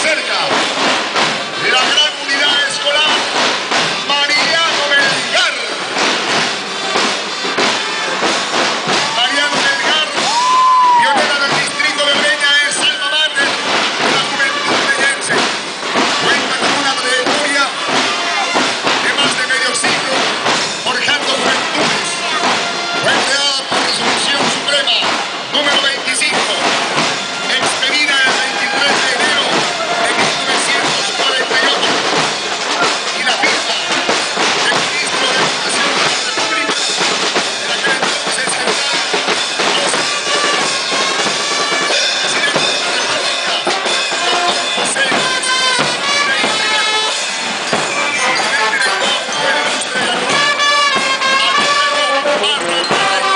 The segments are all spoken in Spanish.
cerca. La gran unidad escolar Mariano Melgar. Mariano Melgar, pionera del distrito de Breña, es alma mater de la juventud breñense. Cuenta con una trayectoria de más de medio siglo, forjando juventudes. Fue creada por resolución suprema número 25, expedida el 23 de enero de 1948, y la firma del ministro de Educación de la República, de la que entonces general presidente de la República, doctor José Luis Rey Rivero, y su primer director fue el ilustre Alfredo Barra Rey.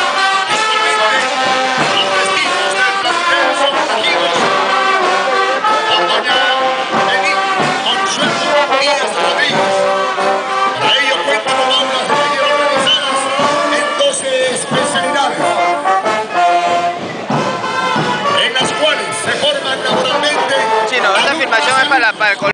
Los testigos del plantel son recogidos por doña Benito Consuelo Díaz Rodríguez. Para ello cuenta con aulas de taller organizadas en 12 especialidades, en las cuales se forman laboralmente Chino, esta filmación es para el